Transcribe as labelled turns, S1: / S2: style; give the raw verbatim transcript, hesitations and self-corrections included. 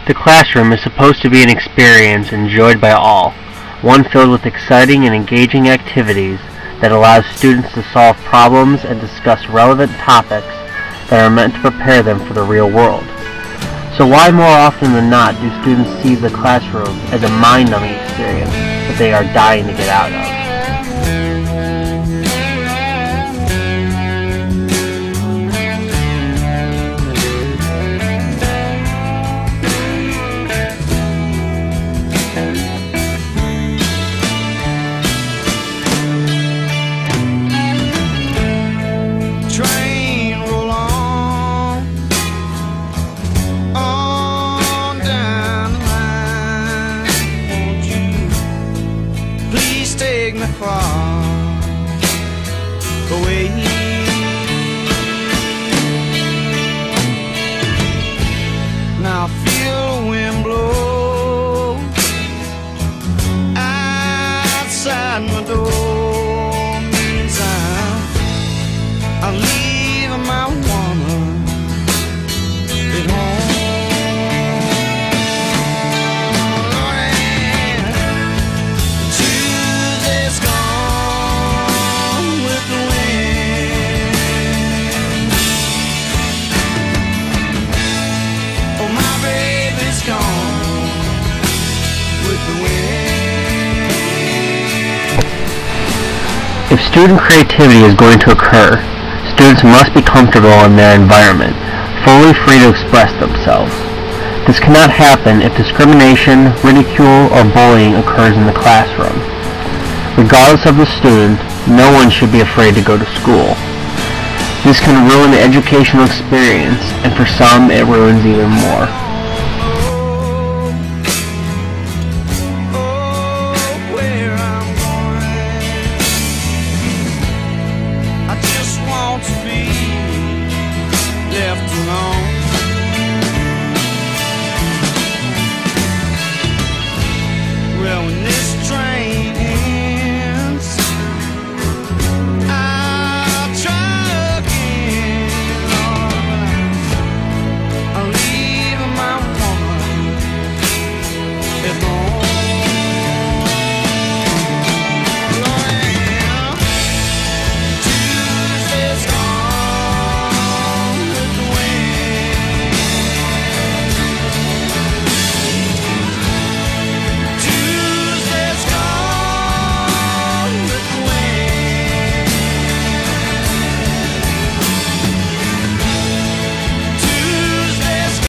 S1: The classroom is supposed to be an experience enjoyed by all, one filled with exciting and engaging activities that allows students to solve problems and discuss relevant topics that are meant to prepare them for the real world. So why more often than not do students see the classroom as a mind-numbing experience that they are dying to get out of?
S2: Train roll on, on down the line. Won't you please take me far away? Now I feel the wind blow outside my door. Means I'm I'm leaving my woman at home. And Tuesday's gone with the wind. Oh, my baby's gone with the wind.
S1: If student creativity is going to occur, students must be comfortable in their environment, fully free to express themselves. This cannot happen if discrimination, ridicule, or bullying occurs in the classroom. Regardless of the student, no one should be afraid to go to school. This can ruin the educational experience, and for some it ruins even more.